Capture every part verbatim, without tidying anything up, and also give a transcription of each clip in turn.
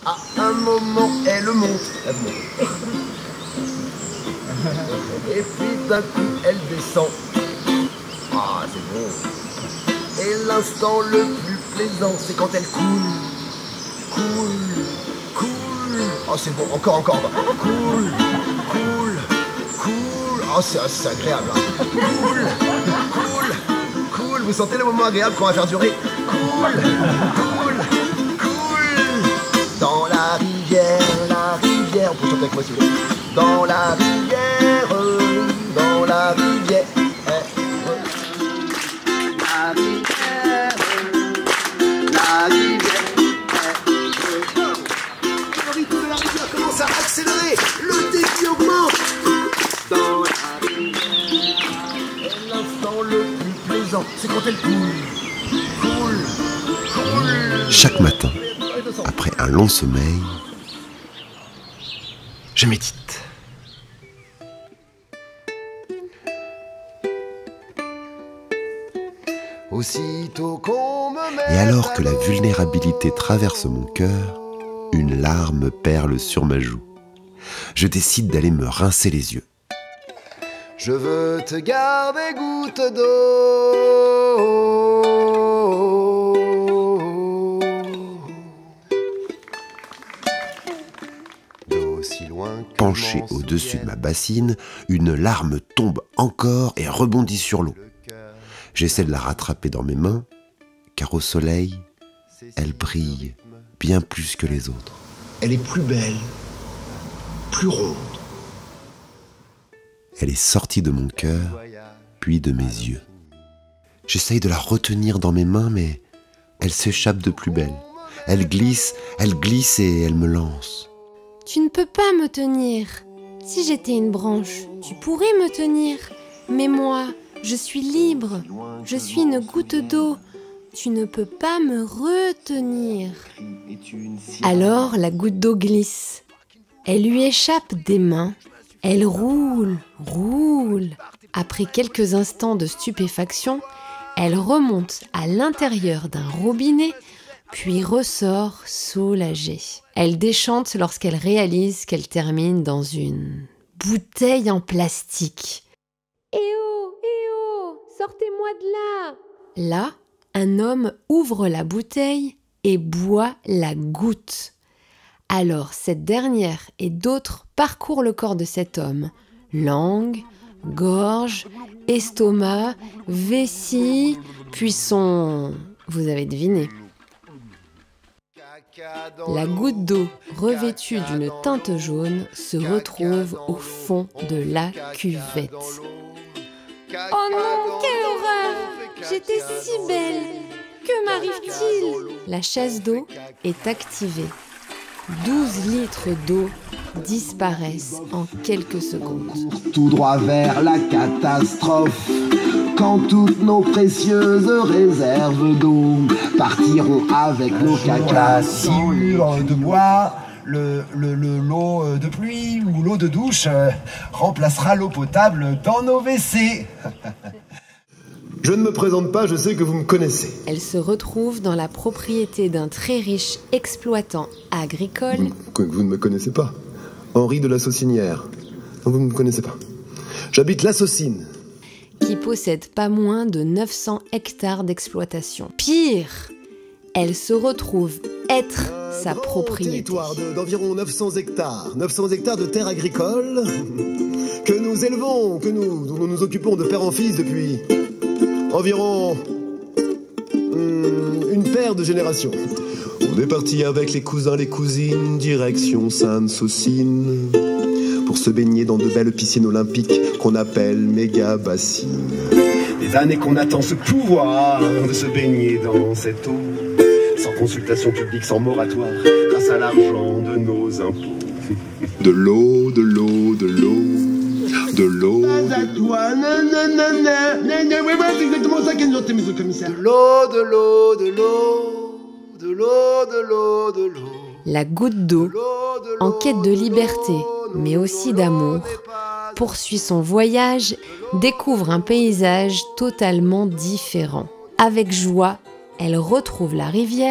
À un moment, elle monte. Elle monte. Et puis d'un coup, elle descend. Ah, c'est bon. Et l'instant le plus plaisant, c'est quand elle coule. Coule, coule. Oh, c'est bon, encore, encore. Coule, coule, coule. Oh, c'est c'est agréable. Hein. Coule, coule, coule. Vous sentez le moment agréable qu'on va faire durer. Coule, coule, coule. Dans la rivière, la rivière. On peut chanter avec moi si vous voulez. Dans la rivière, dans la rivière. La rivière, la rivière. Le rythme de la rivière commence à accélérer. Le défi augmente. Dans la rivière. Et l'instant le plus plaisant, c'est quand elle coule. Coule, coule. Chaque matin, après un long sommeil, je médite. Aussitôt qu'on me met Et alors que la vulnérabilité traverse mon cœur, une larme perle sur ma joue. Je décide d'aller me rincer les yeux. Je veux te garder goutte d'eau. D'aussi loin que Penché m'en au-dessus de souvienne. ma bassine, une larme tombe encore et rebondit sur l'eau. J'essaie de la rattraper dans mes mains, car au soleil, elle brille bien plus que les autres. Elle est plus belle, plus ronde. Elle est sortie de mon cœur, puis de mes yeux. J'essaye de la retenir dans mes mains, mais elle s'échappe de plus belle. Elle glisse, elle glisse et elle me lance. Tu ne peux pas me tenir. Si j'étais une branche, tu pourrais me tenir. Mais moi, je suis libre. Je suis une goutte d'eau. Tu ne peux pas me retenir. Alors la goutte d'eau glisse. Elle lui échappe des mains. Elle roule, roule. Après quelques instants de stupéfaction, elle remonte à l'intérieur d'un robinet, puis ressort soulagée. Elle déchante lorsqu'elle réalise qu'elle termine dans une bouteille en plastique. Eh oh, eh oh, sortez-moi de là! Là, un homme ouvre la bouteille et boit la goutte. Alors cette dernière et d'autres parcourent le corps de cet homme. Langue, gorge, estomac, vessie, puis son... Vous avez deviné. La goutte d'eau revêtue d'une teinte jaune se retrouve au fond de la cuvette. Oh non, quelle horreur! J'étais si belle! Que m'arrive-t-il? La chasse d'eau est activée. douze litres d'eau disparaissent en quelques secondes. Tout droit vers la catastrophe. Quand toutes nos précieuses réserves d'eau partiront avec nos cacas. Si de bois, le, le, le, l'eau de pluie ou l'eau de douche euh, remplacera l'eau potable dans nos W C. Je ne me présente pas, je sais que vous me connaissez. Elle se retrouve dans la propriété d'un très riche exploitant agricole. Vous, vous ne me connaissez pas. Henri de la Saucinière. Vous ne me connaissez pas. J'habite la Saucine. Qui possède pas moins de neuf cents hectares d'exploitation. Pire, elle se retrouve être sa propriété. Territoire de- d'environ neuf cents hectares. neuf cents hectares de terres agricoles que nous élevons, que nous, dont nous nous occupons de père en fils depuis environ hum, une paire de générations. On est parti avec les cousins, les cousines, direction Sainte-Saucine, pour se baigner dans de belles piscines olympiques qu'on appelle méga bassines. Des années qu'on attend ce pouvoir de se baigner dans cette eau, sans consultation publique, sans moratoire, grâce à l'argent de nos impôts. De l'eau, de l'eau, de l'eau, de l'eau. De Toi, nanana, nanana, ouais, ouais, c'est exactement ça qu'elle chantait, monsieur le commissaire. l'eau, de l'eau, de l'eau, de l'eau, de l'eau, de l'eau. La goutte d'eau, en quête de liberté, mais aussi d'amour, poursuit son voyage, découvre un paysage totalement différent. Avec joie, elle retrouve la rivière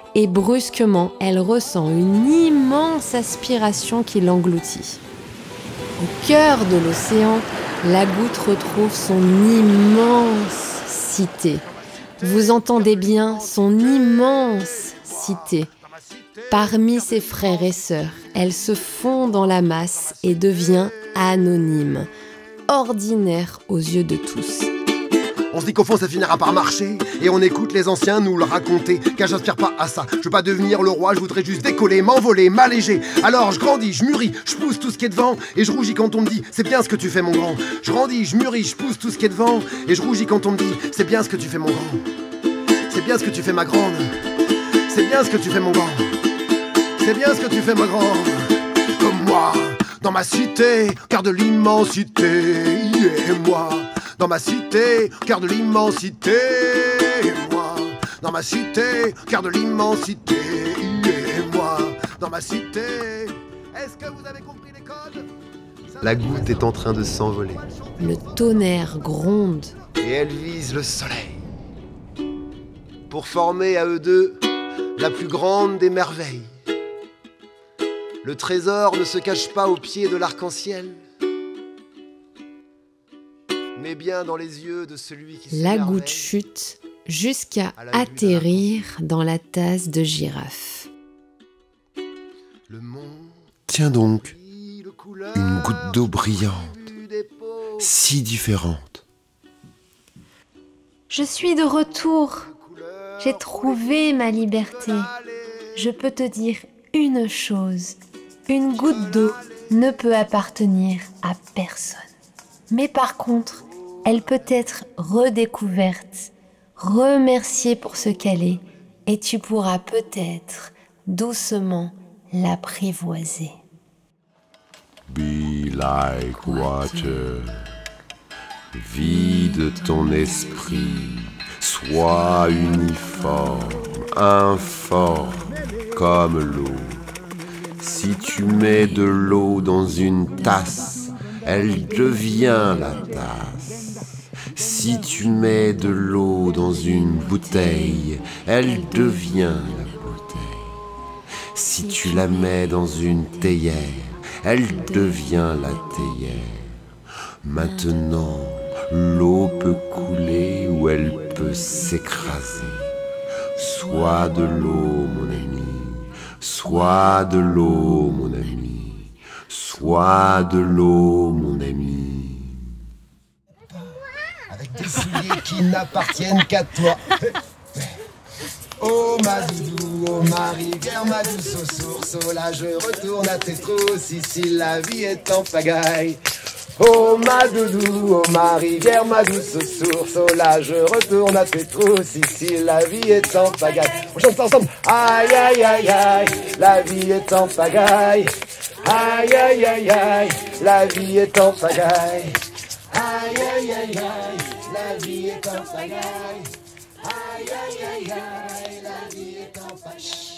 et brusquement, elle ressent une immense aspiration qui l'engloutit. Au cœur de l'océan, la goutte retrouve son immense cité. Vous entendez bien, son immense cité. Parmi ses frères et sœurs, elle se fond dans la masse et devient anonyme, ordinaire aux yeux de tous. On se dit qu'au fond ça finira par marcher, et on écoute les anciens nous le raconter, car j'aspire pas à ça, je veux pas devenir le roi, je voudrais juste décoller, m'envoler, m'alléger. Alors je grandis, je mûris, je pousse tout ce qui est devant, et je rougis quand on me dit c'est bien ce que tu fais mon grand. Je grandis, je mûris, je pousse tout ce qui est devant, et je rougis quand on me dit c'est bien ce que tu fais mon grand. C'est bien ce que tu fais ma grande. C'est bien ce que tu fais mon grand. C'est bien ce que tu fais ma grande. Comme moi, dans ma cité, car de l'immensité, et moi dans ma cité, car de l'immensité, et moi dans ma cité, car de l'immensité, et moi dans ma cité. Est-ce que vous avez compris les codes? La goutte est en train de s'envoler. Le tonnerre gronde. Et elle vise le soleil. Pour former à eux deux la plus grande des merveilles. Le trésor ne se cache pas au pied de l'arc-en-ciel, mais bien dans les yeux de celui qui La s'émerveille. goutte chute jusqu'à atterrir dans la tasse de girafe. Le monde. Tiens donc, une goutte d'eau brillante, si différente. Je suis de retour. J'ai trouvé ma liberté. Je peux te dire une chose. Une goutte d'eau ne peut appartenir à personne. Mais par contre, elle peut être redécouverte, remerciée pour ce qu'elle est, et tu pourras peut-être doucement l'apprivoiser. Be like water. Vide ton esprit. Sois uniforme, informe, comme l'eau. Si tu mets de l'eau dans une tasse, elle devient la tasse. Si tu mets de l'eau dans une bouteille, elle devient la bouteille. Si tu la mets dans une théière, elle devient la théière. Maintenant, l'eau peut couler ou elle peut s'écraser. Sois de l'eau, mon ami. Sois de l'eau, mon ami. Sois de l'eau, mon ami. Avec des souliers qui n'appartiennent qu'à toi. Oh ma doudou, oh ma rivière, ma douce aux sources, oh là je retourne à tes trousses, ici la vie est en pagaille. Oh ma doudou, oh ma rivière, ma douce source, oh là je retourne à tes trousses, ici la vie est en pagaille. On chante ensemble. Aïe aïe aïe aïe, la vie est en pagaille. Aïe aïe aïe aïe, la vie est en pagaille. Aïe aïe aïe aïe, la vie est en pagaille. Aïe aïe aïe aïe, la vie est en pagaille.